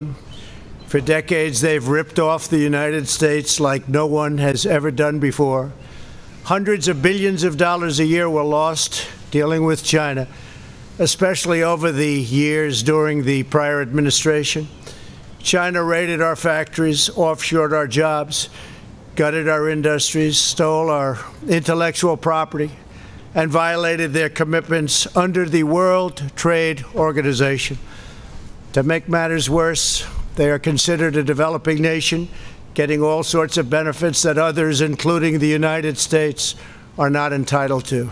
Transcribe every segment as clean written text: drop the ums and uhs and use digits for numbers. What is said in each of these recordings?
For decades, they've ripped off the United States like no one has ever done before. Hundreds of billions of dollars a year were lost dealing with China, especially over the years during the prior administration. China raided our factories, offshored our jobs, gutted our industries, stole our intellectual property, and violated their commitments under the World Trade Organization. To make matters worse, they are considered a developing nation, getting all sorts of benefits that others, including the United States, are not entitled to.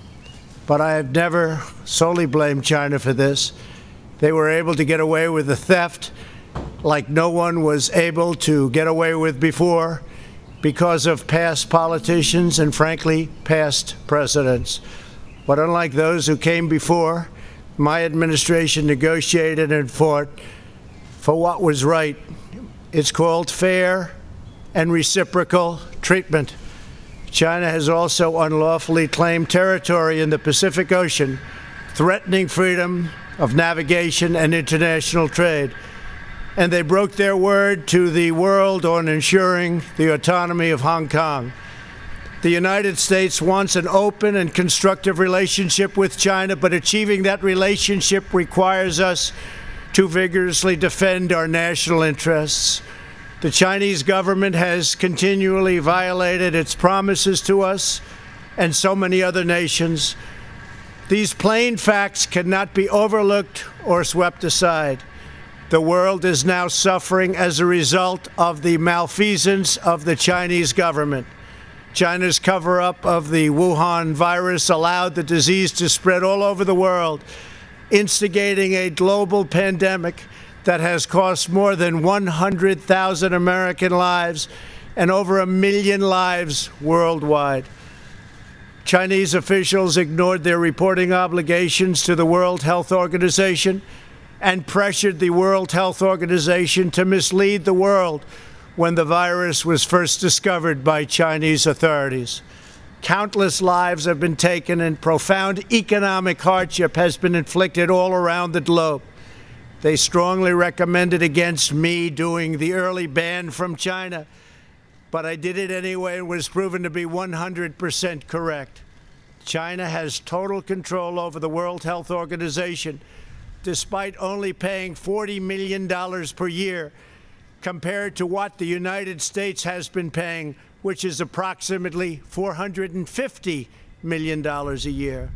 But I have never solely blamed China for this. They were able to get away with the theft like no one was able to get away with before because of past politicians and, frankly, past presidents. But unlike those who came before, my administration negotiated and fought for what was right. It's called fair and reciprocal treatment. China has also unlawfully claimed territory in the Pacific Ocean, threatening freedom of navigation and international trade. And they broke their word to the world on ensuring the autonomy of Hong Kong. The United States wants an open and constructive relationship with China, but achieving that relationship requires us to vigorously defend our national interests. The Chinese government has continually violated its promises to us and so many other nations. These plain facts cannot be overlooked or swept aside. The world is now suffering as a result of the malfeasance of the Chinese government. China's cover-up of the Wuhan virus allowed the disease to spread all over the world, instigating a global pandemic that has cost more than 100,000 American lives and over 1 million lives worldwide. Chinese officials ignored their reporting obligations to the World Health Organization and pressured the World Health Organization to mislead the world when the virus was first discovered by Chinese authorities. Countless lives have been taken and profound economic hardship has been inflicted all around the globe. They strongly recommended against me doing the early ban from China, but I did it anyway and was proven to be 100% correct. China has total control over the World Health Organization, despite only paying $40 million per year compared to what the United States has been paying, which is approximately $450 million a year.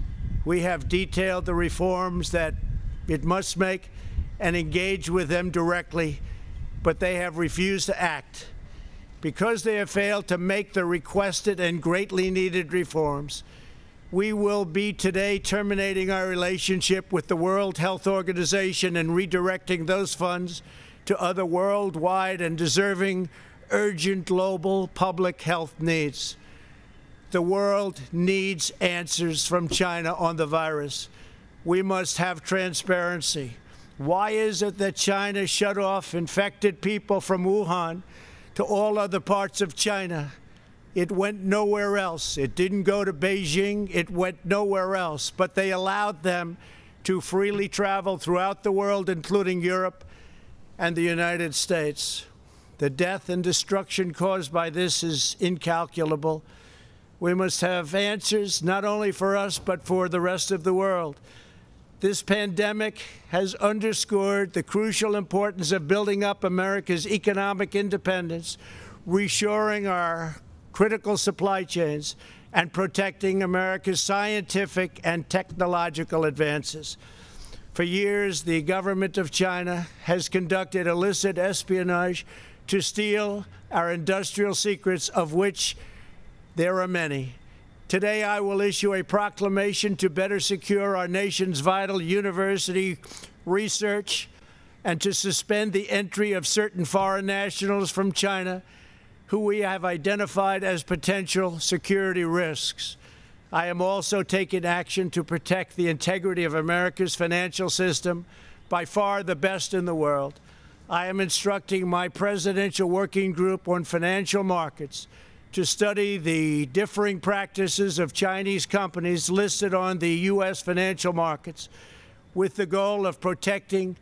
We have detailed the reforms that it must make and engage with them directly, but they have refused to act. Because they have failed to make the requested and greatly needed reforms, we will be today terminating our relationship with the World Health Organization and redirecting those funds to other worldwide and deserving urgent global public health needs. The world needs answers from China on the virus. We must have transparency. Why is it that China shut off infected people from Wuhan to all other parts of China? It went nowhere else. It didn't go to Beijing. It went nowhere else. But they allowed them to freely travel throughout the world, including Europe and the United States. The death and destruction caused by this is incalculable. We must have answers not only for us, but for the rest of the world. This pandemic has underscored the crucial importance of building up America's economic independence, reshoring our critical supply chains, and protecting America's scientific and technological advances. For years, the government of China has conducted illicit espionage to steal our industrial secrets, of which there are many. Today, I will issue a proclamation to better secure our nation's vital university research and to suspend the entry of certain foreign nationals from China who we have identified as potential security risks. I am also taking action to protect the integrity of America's financial system, by far the best in the world. I am instructing my presidential working group on financial markets to study the differing practices of Chinese companies listed on the U.S. financial markets with the goal of protecting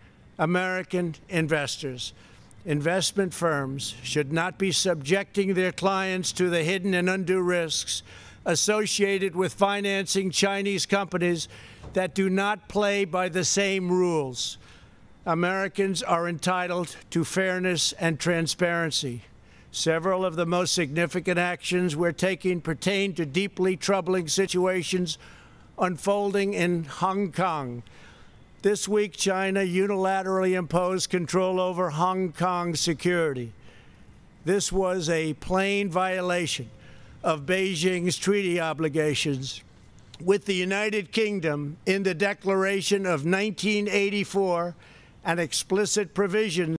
American investors. Investment firms should not be subjecting their clients to the hidden and undue risks associated with financing Chinese companies that do not play by the same rules. Americans are entitled to fairness and transparency. Several of the most significant actions we're taking pertain to deeply troubling situations unfolding in Hong Kong. This week, China unilaterally imposed control over Hong Kong security. This was a plain violation of Beijing's treaty obligations with the United Kingdom in the Declaration of 1984 and explicit provisions